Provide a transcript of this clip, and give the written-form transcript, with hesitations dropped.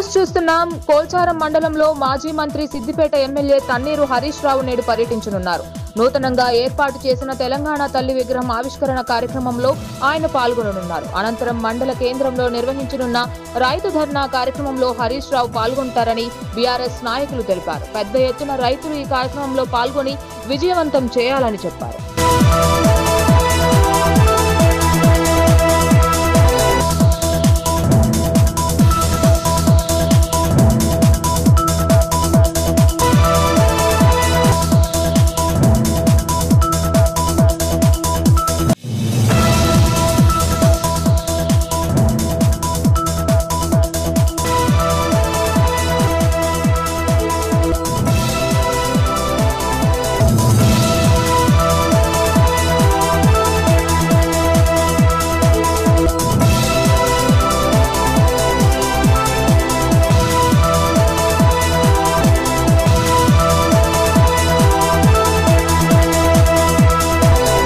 చూస్తున్నాం. కోల్చారం మండలంలో మాజీ మంత్రి సిద్దిపేట ఎమ్మెల్యే తన్నీరు హరీష్ రావు నేడు పర్యటించనున్నారు. నూతనంగా ఏర్పాటు చేసిన తెలంగాణ తల్లి విగ్రహం ఆవిష్కరణ కార్యక్రమంలో ఆయన పాల్గొననున్నారు. అనంతరం మండల కేంద్రంలో నిర్వహించనున్న రైతు ధర్నా కార్యక్రమంలో హరీష్ రావు పాల్గొంటారని బీఆర్ఎస్ నాయకులు తెలిపారు. పెద్ద ఎత్తున రైతులు ఈ కార్యక్రమంలో పాల్గొని విజయవంతం చేయాలని చెప్పారు.